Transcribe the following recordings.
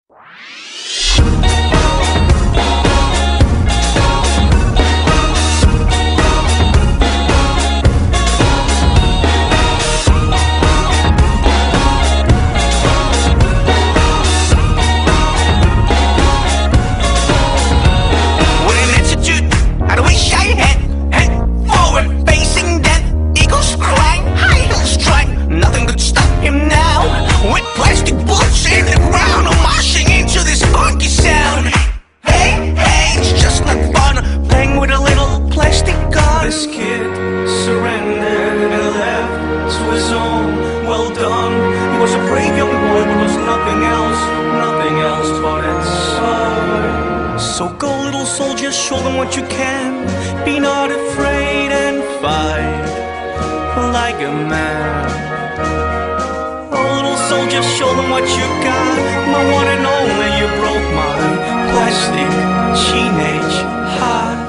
So go, little soldier, show them what you can. Be not afraid and fight like a man. Oh, little soldier, show them what you got. My one and only, you broke my plastic teenage heart.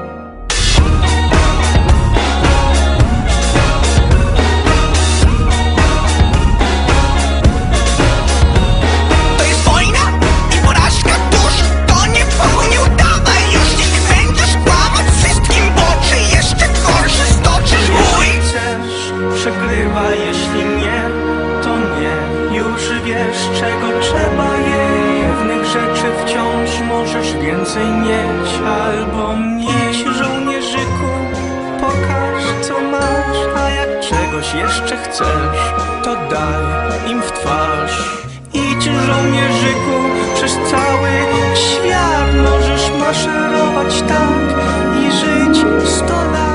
Jeśli nie, to nie. Już wiesz, czego trzeba jej. Pewnych rzeczy wciąż możesz więcej mieć albo mniej. Żołnierzyku, pokaż co masz. A jak czegoś jeszcze chcesz, to daj im w twarz. Idź, żołnierzyku, przez cały świat możesz maszerować tak i żyć 100 lat.